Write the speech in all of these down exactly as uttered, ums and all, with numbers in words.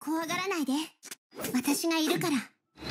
怖がらないで。私がいるから。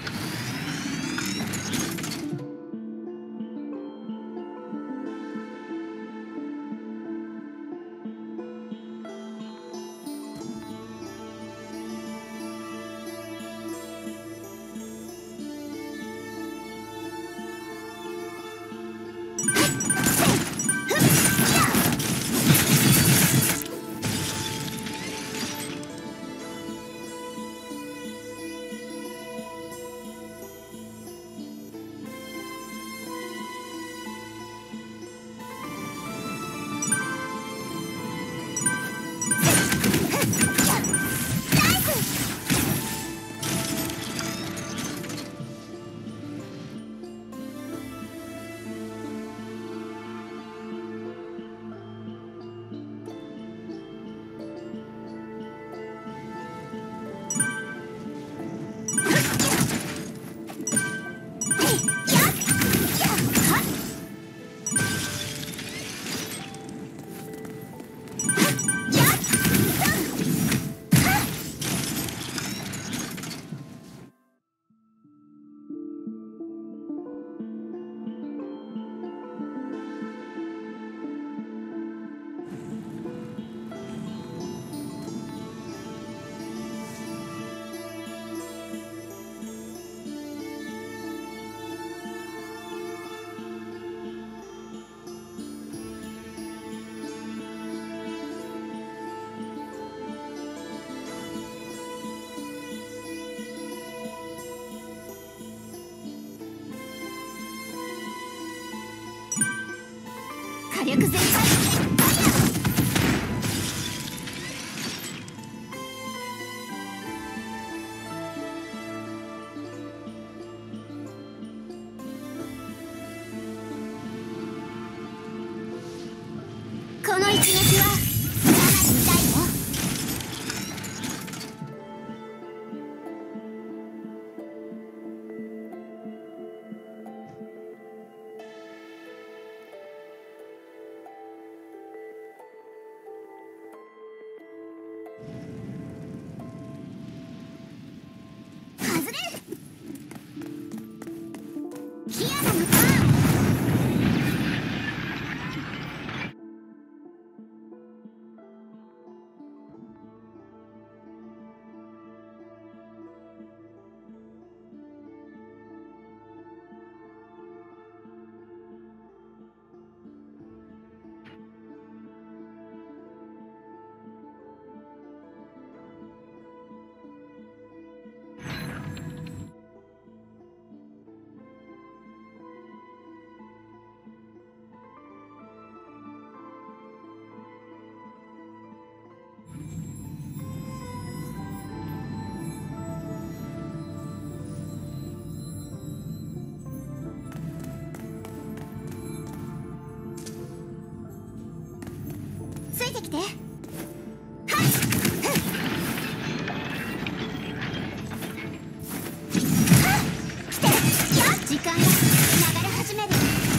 火力全開。この一撃はかなり痛いよ。外れ。キアナのターン。ついてきて。はい。来て。時間が流れ始める。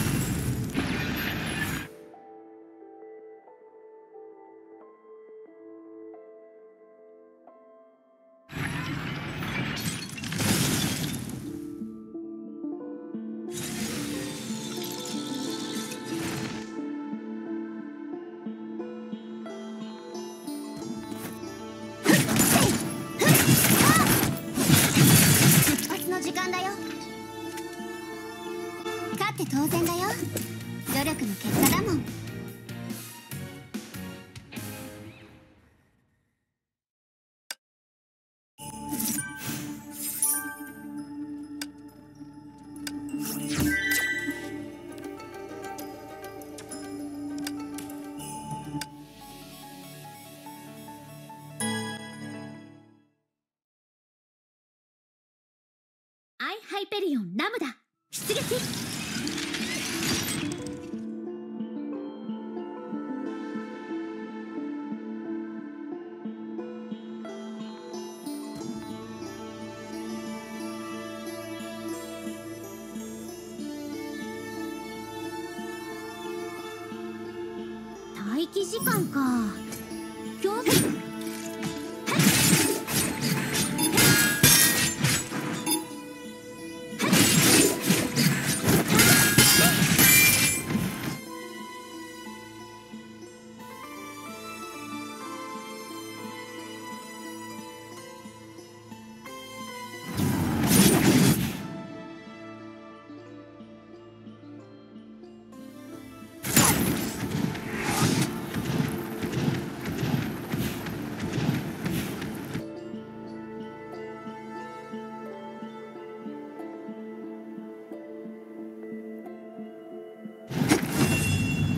時間だよ。勝って当然だよ。努力の結果だもん。アイハイペリオンラムダ出撃。待機時間か。競技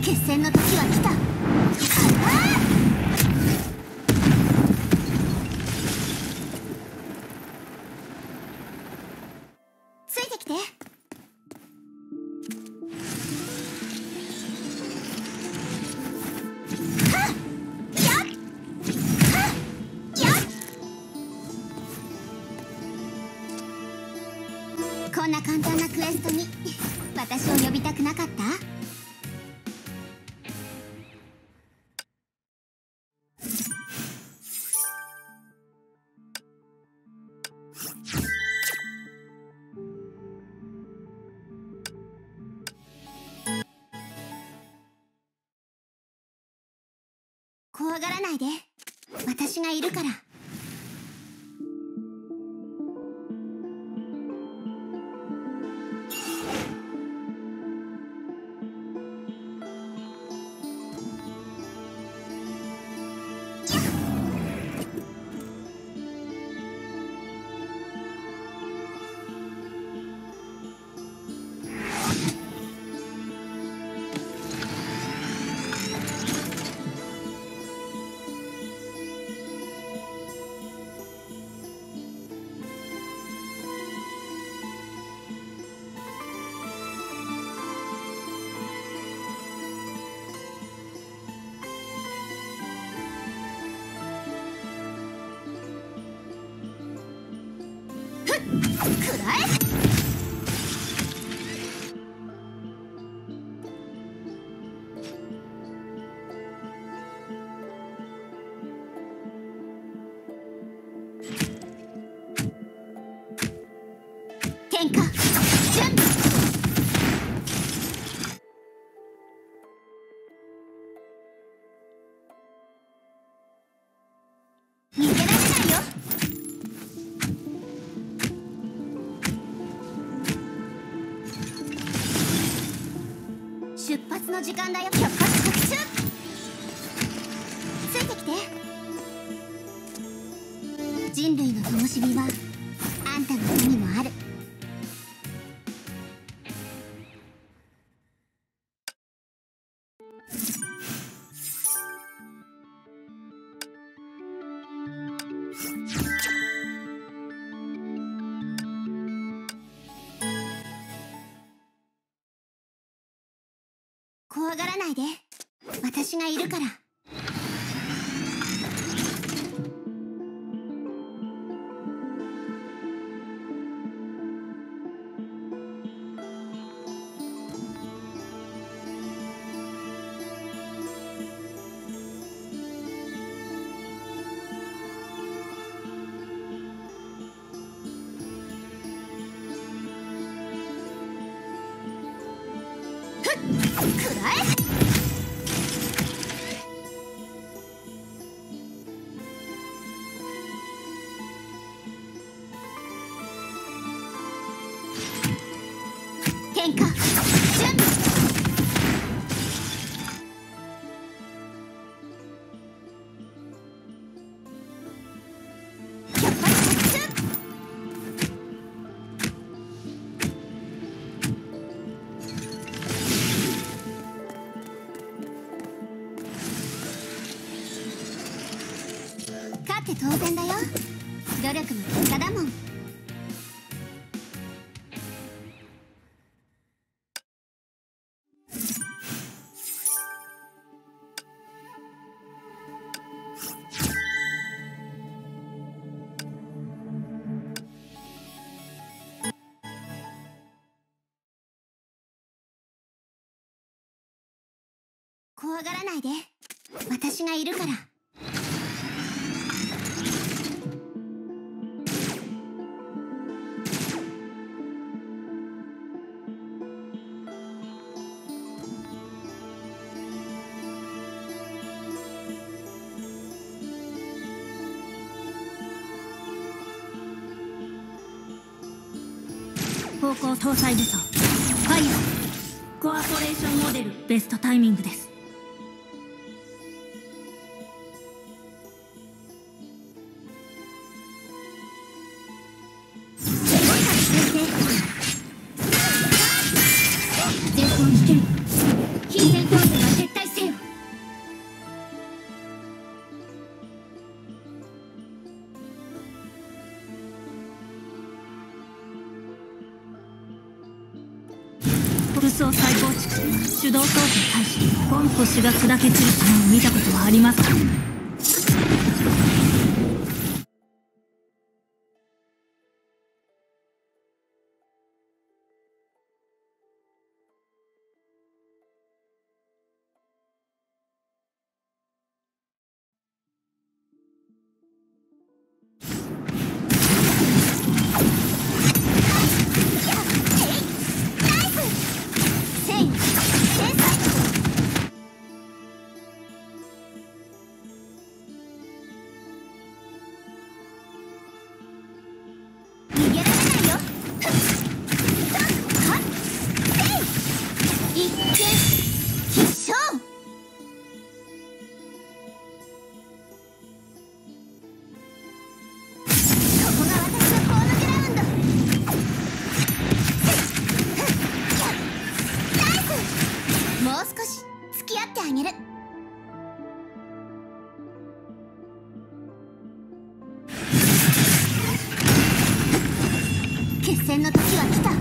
決戦の時は来た。ついてきて。こんな簡単なクエストに私を呼びたくなかった？怖がらないで、私がいるから。くらえ。喧嘩準備。逃げられないよ。出発の時間だよ。ひょっこし特集。ついてきて。人類の灯火はあんたの手にもある。怖がらないで、私がいるから。くらえ。喧嘩準備。ひょっこし特集。勝って当然だよ。努力の結果だもん。怖がらないで、私がいるから。 方向搭載武装ファイヤーコアポレーションモデルベストタイミングです。前方危険非戦闘機が手動操作開始。コン星が砕け散る様を見たことはありますか？ 決戦の時は来た。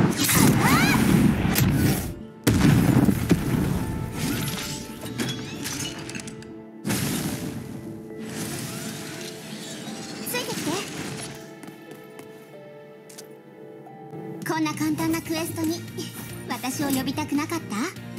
ついてきて。こんな簡単なクエストに私を呼びたくなかった？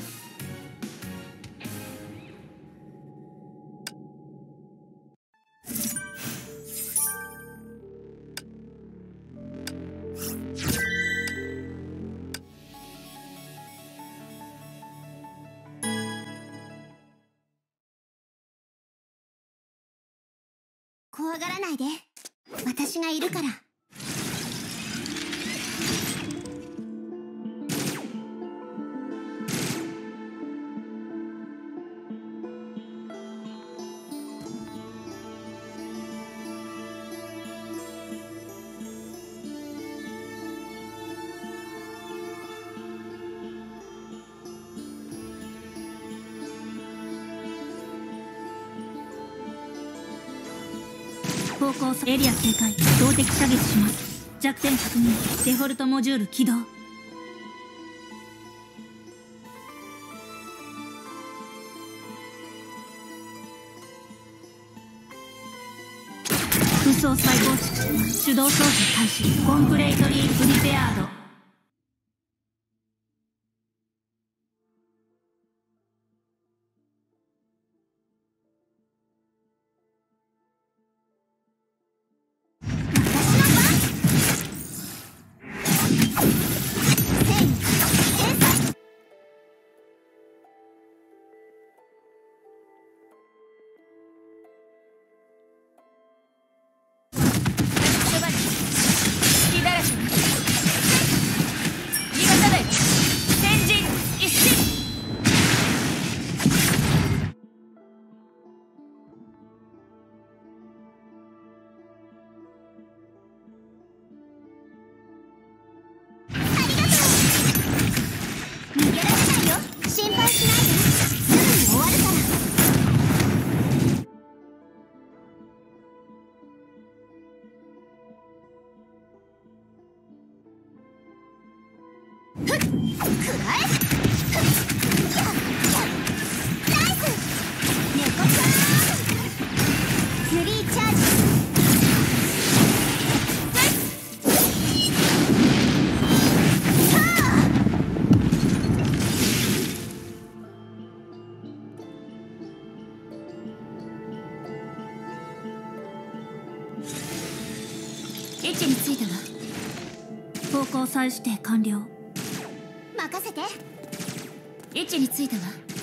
怖がらないで。私がいるから。 方向エリア警戒、動的射撃します。弱点確認、デフォルトモジュール起動。武装再構築、手動操作開始。コンプレイトリープリペアード。 位置についたわ。方向再指定完了。 任せて。 位置についたわ。